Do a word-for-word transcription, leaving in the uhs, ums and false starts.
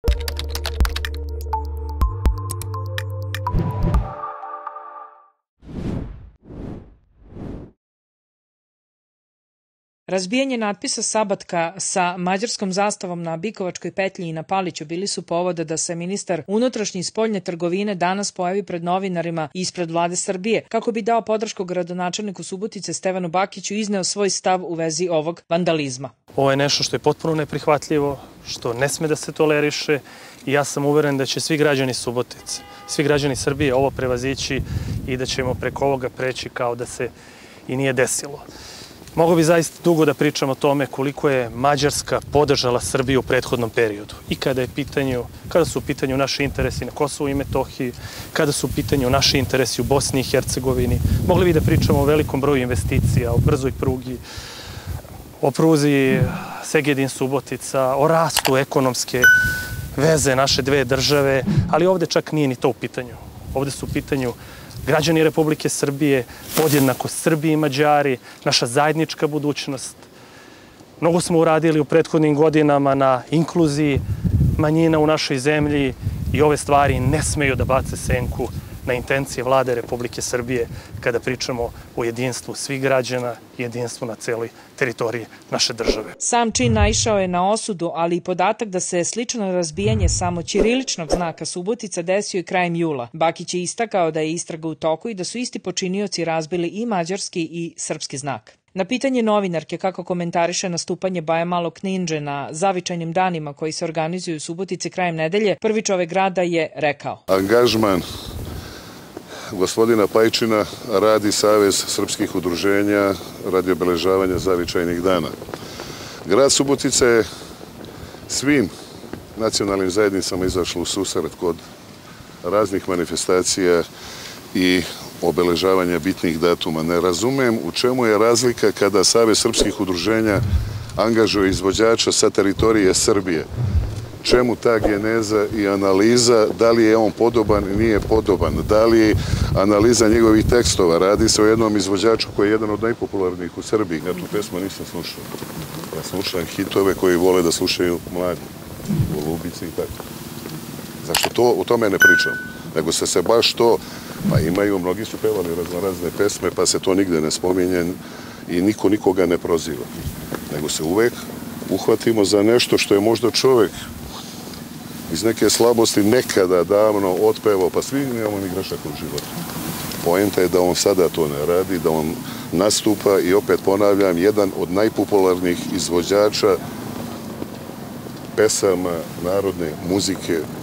Razbijanje natpisa Sabatka sa mađarskom zastavom na Bikovačkoj petlji i na Paliću bili su povoda da se ministar unutrašnje i spoljne trgovine danas pojavi pred novinarima ispred vlade Srbije, kako bi dao podršku gradonačelniku Subotice Stevanu Bakiću i izneo svoj stav u vezi ovog vandalizma. Ovo je nešto što je potpuno neprihvatljivo, što ne sme da se toleriše i ja sam uveren da će svi građani Subotice, svi građani Srbije ovo prevazići i da ćemo preko ovoga preći kao da se i nije desilo. Mogu bi zaista dugo da pričam o tome koliko je Mađarska podržala Srbiju u prethodnom periodu. I kada je pitanju, kada su u pitanju naši interesi na Kosovu i Metohiji, kada su u pitanju naši interesi u Bosni i Hercegovini. Mogli bi da pričamo o velikom broju investicija, o brzoj prugi, o pruzi Segedin-Subotica, o rastu ekonomske veze naše dve države, ali ovde čak nije ni to u pitanju. Ovde su u pitanju građani Republike Srbije, podjednako Srbi i Mađari, naša zajednička budućnost. Mnogo smo uradili u prethodnim godinama na inkluziji manjina u našoj zemlji i ove stvari ne smeju da bace senku na intencije vlade Republike Srbije kada pričamo o jedinstvu svih građana i jedinstvu na celoj teritoriji naše države. Sam čin naišao je na osudu, ali i podatak da se slično razbijanje samo ćiriličnog znaka Subotica desio i krajem jula. Bakić je istakao da je istraga u toku i da su isti počinioci razbili i mađarski i srpski znak. Na pitanje novinarke kako komentariše nastupanje Baja Malog Nindže na zavičajnim danima koji se organizuju u Subotici krajem nedelje, prvi čovek grada je rekao: Angažman gospodina Pajčina radi Savez srpskih udruženja radi obeležavanja zavičajnih dana. Grad Subotica je svim nacionalnim zajednicama izašlo u susret kod raznih manifestacija i obeležavanja bitnih datuma. Ne razumem u čemu je razlika kada Savez srpskih udruženja angažuje izvođača sa teritorije Srbije. Čemu ta geneza i analiza, da li je on podoban i nije podoban, da li je analiza njegovih tekstova. Radi se o jednom izvođaču koji je jedan od najpopularnijih u Srbiji. Ja tu pesmu nisam slušao. Ja slušam hitove koji vole da slušaju mladi, Golubici i tako. Zašto to, o tome ne pričam? Nego se se baš to, pa imaju, mnogi su pevali raznorazne pesme, pa se to nigde ne spominje i niko nikoga ne proziva. Nego se uvek uhvatimo za nešto što je možda čovek iz neke slabosti nekada davno otpevao, pa svi imamo mi grešaka u životu. Poenta je da on sada to ne radi, da on nastupa i opet ponavljam, jedan od najpopularnijih izvođača pesama narodne muzike